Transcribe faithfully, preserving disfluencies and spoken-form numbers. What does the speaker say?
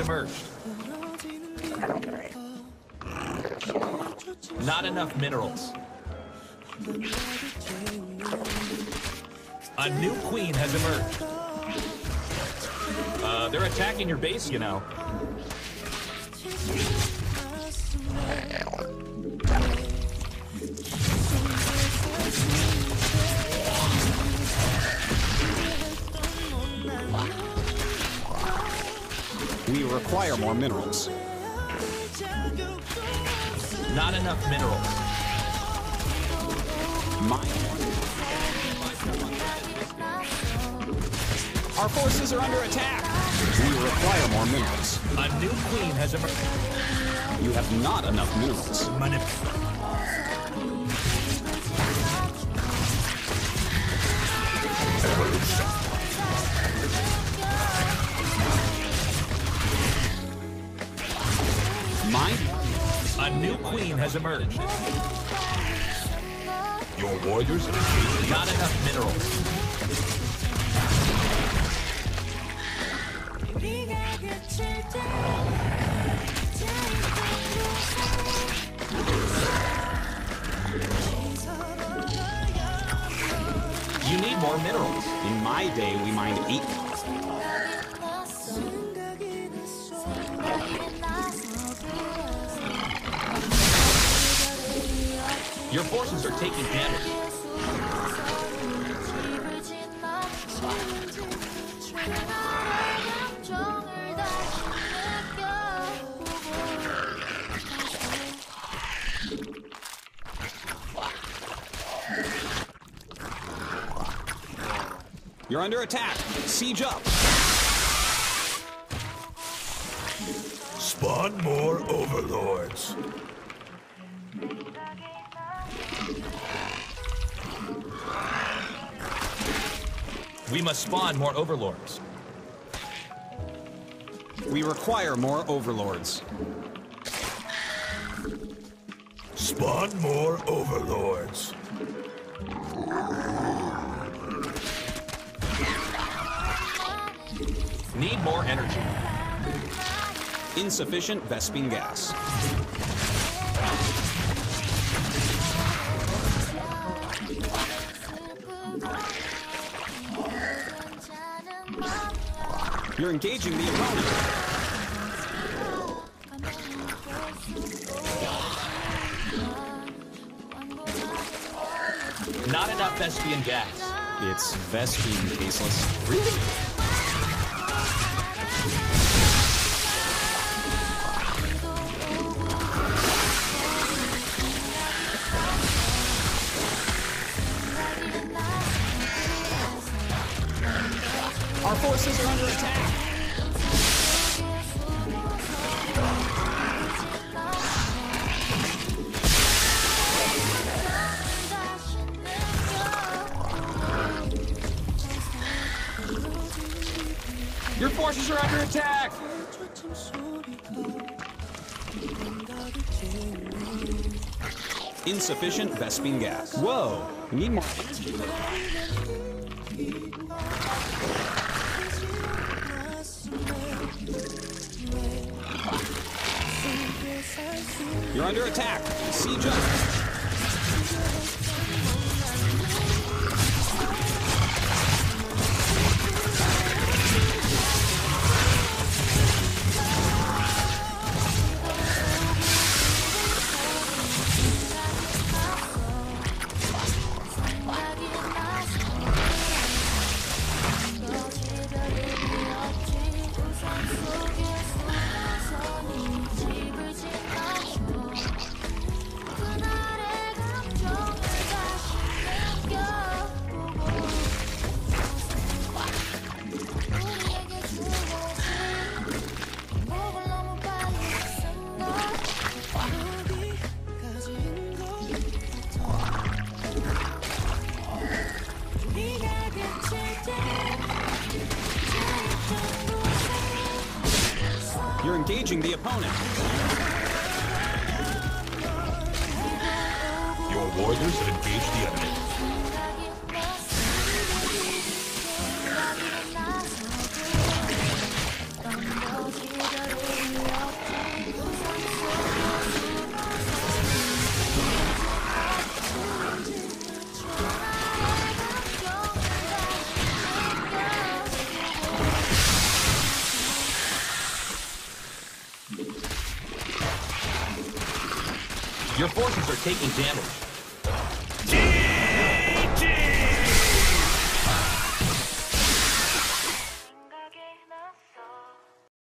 emerged. Not enough minerals. A new queen has emerged. Uh, they're attacking your base, you know. We require more minerals. Not enough minerals. Mine. Our forces are under attack. We require more minerals. A new queen has emerged. You have not enough minerals. Money. Mine? A new queen has emerged. Your warriors are engaged. Not enough minerals. You need more minerals. In my day, we mined eight. Your forces are taking damage. You're under attack. Siege up. Spawn more overlords. We must spawn more overlords. We require more overlords. Spawn more overlords. Need more energy. Insufficient Vespene gas. You're engaging the opponent. Not enough Vespene gas. It's Vespene tasteless. Really? Our forces are under attack. Your forces are under attack! Insufficient Vespene gas. Whoa, we need more. You're under attack. Siege up. You're engaging the opponent. Your warriors have engaged the enemy. Your forces are taking damage.